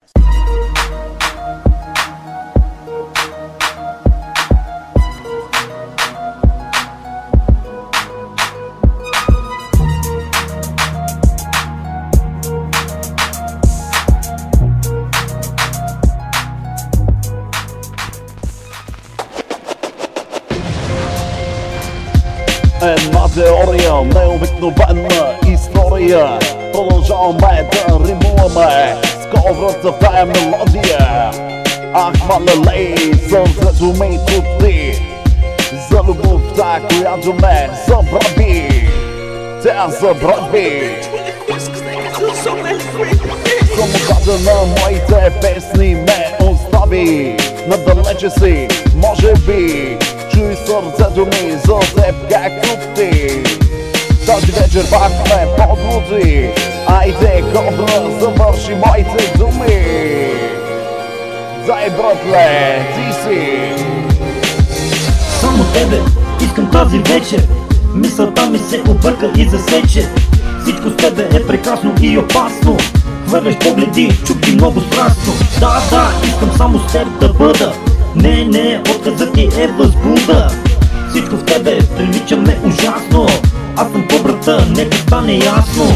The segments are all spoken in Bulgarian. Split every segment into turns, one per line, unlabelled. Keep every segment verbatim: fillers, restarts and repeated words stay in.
Една теория, необикновена история. Продължаваме да римуваме скората в тая мелодия. Ах, малелей, сърцето ми тути за любовта, която ме забрави. Тя забрави. Самотата на моите песни ме остави. Надалече си, може би. Чуй сърцето ми за теб както ти. Тази вечер пак ме подлуди. Айде, кобра, завърши моите думи. Дай, братле, ти си.
Само тебе искам тази вечер. Мисълта ми се обърка и засече. Всичко с тебе е прекрасно и опасно. Хвърляш погледи, чупи много страстно. Да, да, искам само с теб да бъда. Не, не, отказът ти е възбуда. Всичко в тебе прилича ме ужасно. Аз съм по-брата, нека стане ясно.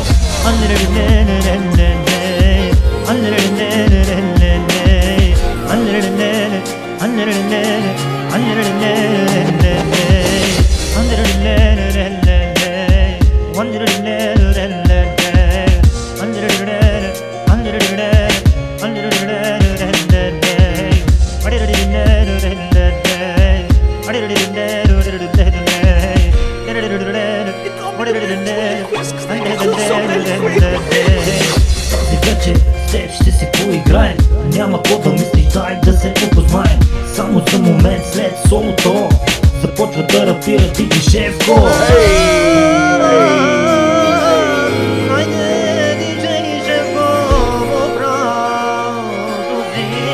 Тази вечер с теб ще се поиграем. Няма какво да мислиш, дай да се опознаем. Само за момент след солото започва да рапира Диджей Шефко. Айде, Диджей Шефко, по-правото си.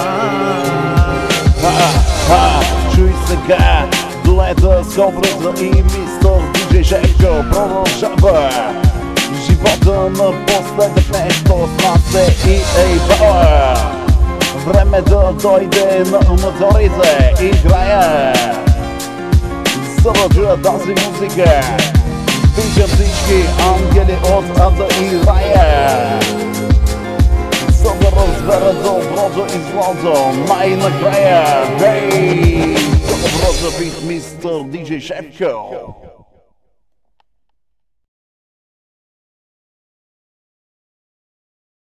Чуй сега, гледа с образа и мистер Диджей Шефко продължава. Живота на последък нещо с нас е и ей-бала. Време да дойде на аматорите, играя за да чуя тази музика. Виждам всички ангели от ада и рая, за да разбера доброто и злото най-накрая. Хей, добро за бит, мистер Диджей Шефко.